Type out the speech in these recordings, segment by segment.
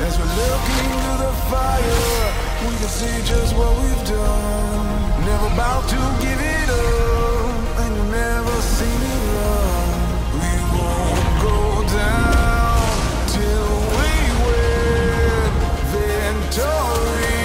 As we look into the fire, we can see just what we've done. Never about to give it up, and you'll never see me run. We won't go down till we win victory.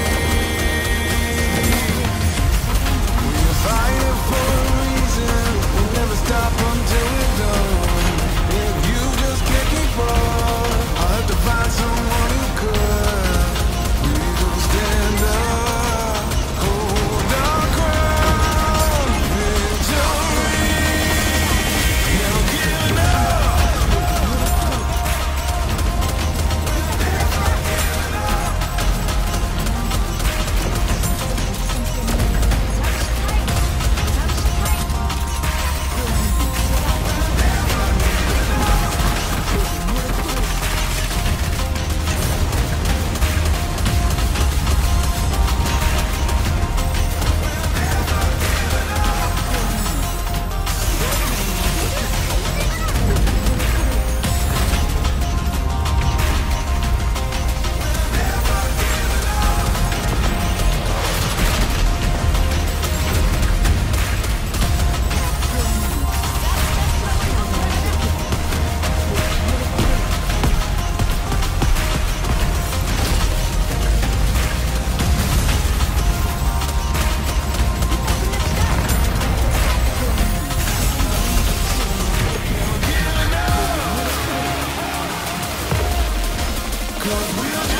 We're fighting for a reason. We'll never stop until we're done. If you just can't keep up, I'll have to find someone who could. We will stand up, hold our ground, victory. Never giving up. Cause we'll